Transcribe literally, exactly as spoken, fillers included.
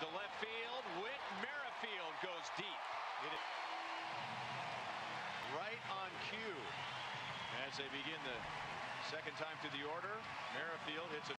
to left field. Whit Merrifield goes deep. Right on cue. As they begin the second time through the order, Merrifield hits a